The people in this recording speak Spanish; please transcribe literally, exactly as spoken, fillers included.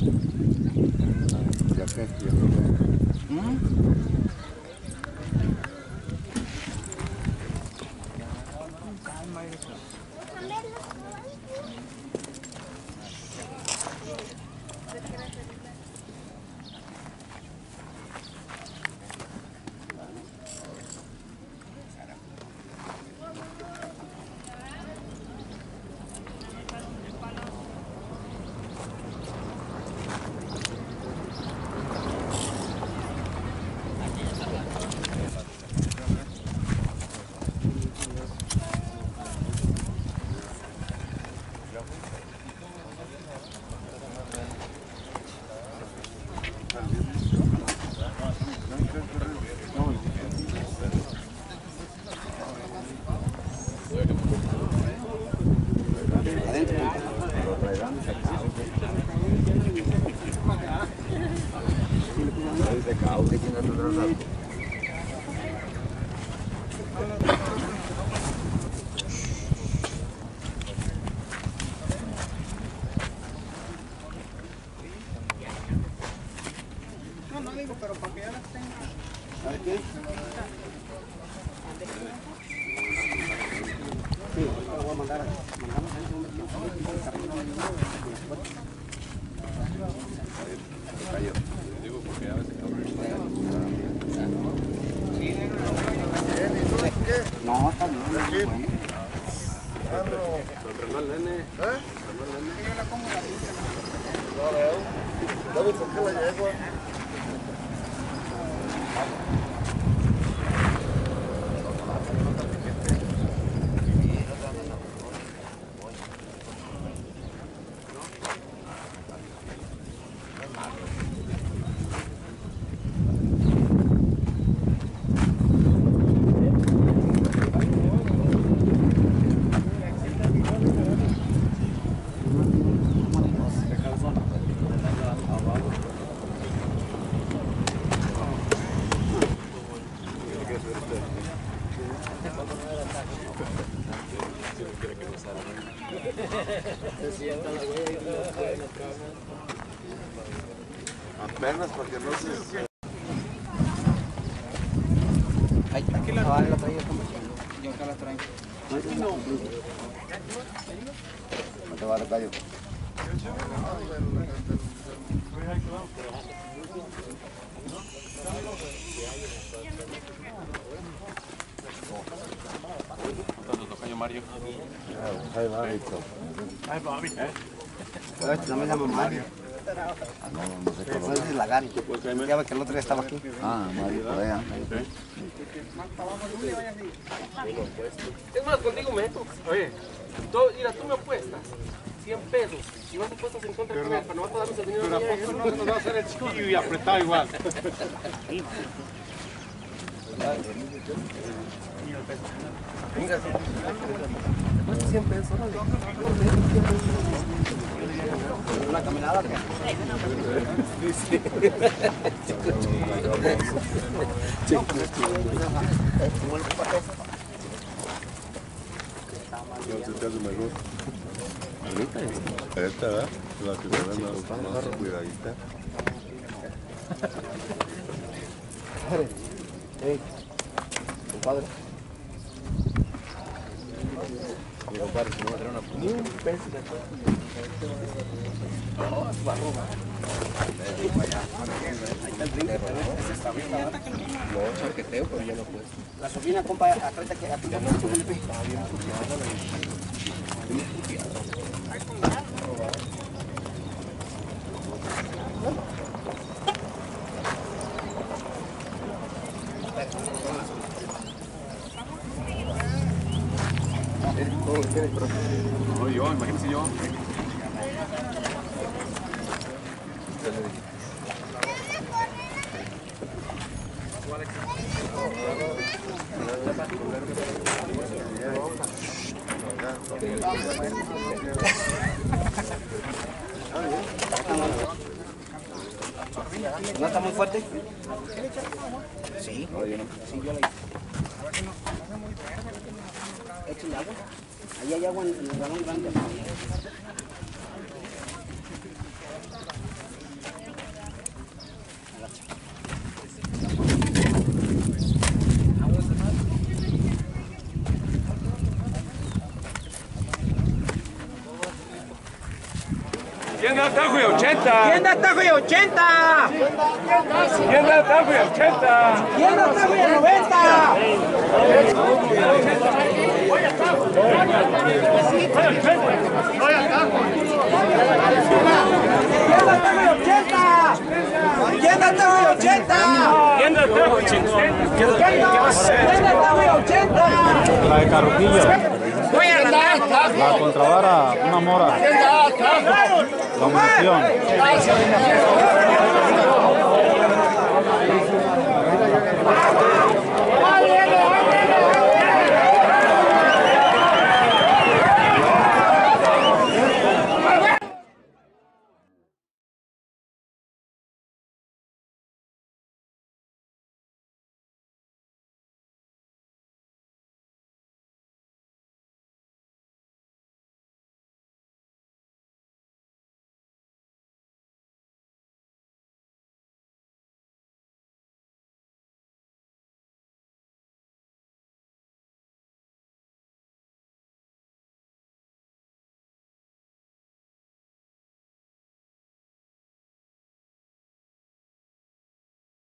Ya que ¿Mm? No, no digo, pero para que ya las tenga. ¿A ver qué? Sí, lo voy a mandar. Mandamos ahí un Digo, porque a veces no, está bien. Bueno. contra el nene. ¿Eh? Yo la pongo la pinta. No veo. David, ¿por qué la llevo? Apenas porque no se... Ahí, aquí la traía, la traía como yo acá la traigo. Aquí no. No te va a dar callo. Mario. Ahí va, Víctor. Ahí va, Víctor. No me llamo Mario. Ah, no, no sé cómo. Es Lagari. Ya ve que el otro día estaba aquí. Ah, Mario, por allá. Es más, contigo me meto. Oye, tú, mira, tú me apuestas cien pesos. Si vas apuestas en contra de comer, pero no vas a darnos el dinero. Pero a poco no nos va a hacer el chiquillo y apretado igual. cien pesos. ¿Una caminada? ¿Cuál se te hace mejor? Esta, esta, ¿verdad? La que se ve más cuidadita. Hey, compadre. Mi compadre, si no me trae una... Ni un peso de todo. No, es barroba. Ahí está el brinco, ese está bien, ¿verdad? No, charqueteo, pero ya lo puedes. La sobrina, compa, aprieta que aprieta mucho, Felipe. Está bien puteado. Bien puteado. No, yo, imagínese yo. ¿No está muy fuerte? Sí. No, yo no. Sí, yo la hice. Échale agua. Ahí hay agua en el galón grande. ¿Quién da Tajo y ochenta? ¿Quién da Tajo y ochenta? ¿Quién da Tajo y ochenta? ¿Quién da Tajo y noventa? ¿Quién da Tajo y ochenta? ¿Quién da Tajo y ochenta? ¿Quién da Tajo y ochenta? ¿Quién da Tajo y ochenta? La de Carruquillo. Voy a la La contravara, una mora. La munición. Tajo.